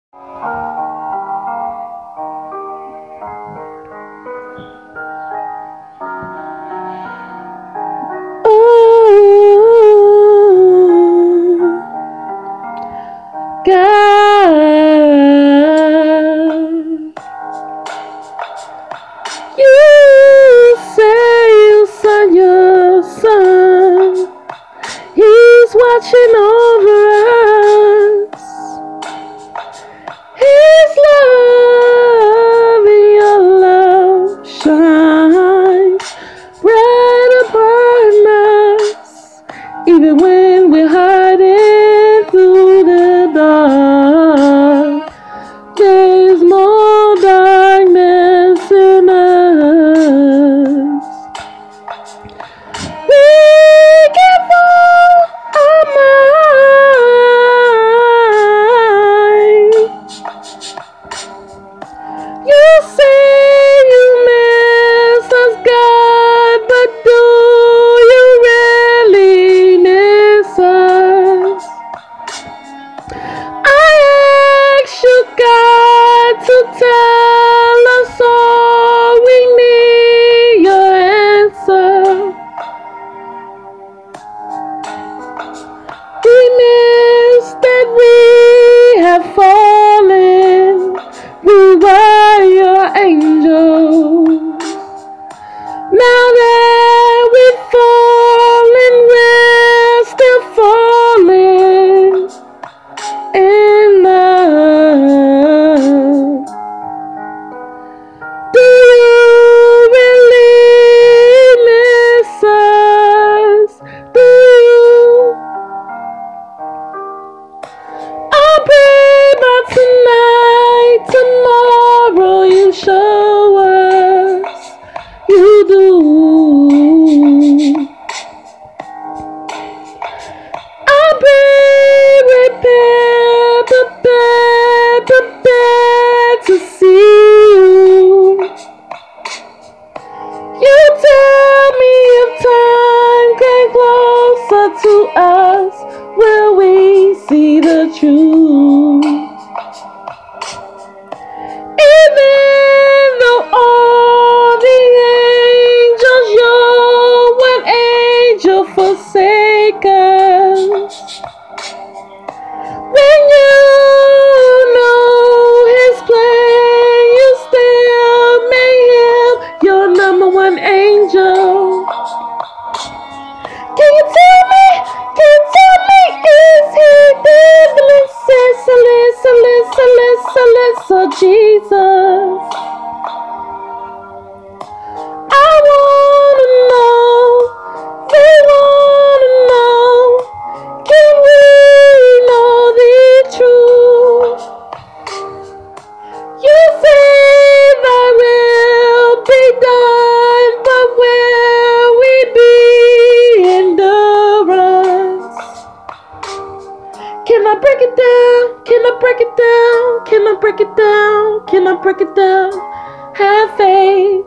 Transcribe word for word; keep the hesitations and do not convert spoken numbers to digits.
God, you say you sent your son. He's watching over us. His love and your love shines bright upon us, even when we're hiding through the dark. There's more darkness in us. We can fall our minds. You say you miss us, God, but do you really miss us? I ask you, God, to tell us all. We need your answer. We miss that we have fallen. We were your angels. Now that we've fallen, we're still falling in love. Do you really miss us? Do you? I pray by tonight, tomorrow you show us you do. I pray, prepare, prepare, prepare to see you. You tell me if time came closer to us, will we see the truth? Even though all the angels, you're one angel forsake us. When you know his plan, you still made him your number one angel. Can you tell me, can you tell me, is he the Listen, listen, listen, listen, listen, Jesus? I wanna know, we wanna know, can we know the truth? You say thy will be done, but will we be endurance? Can I break it down? Can I break it down? Can I break it down? Can I break it down? Have faith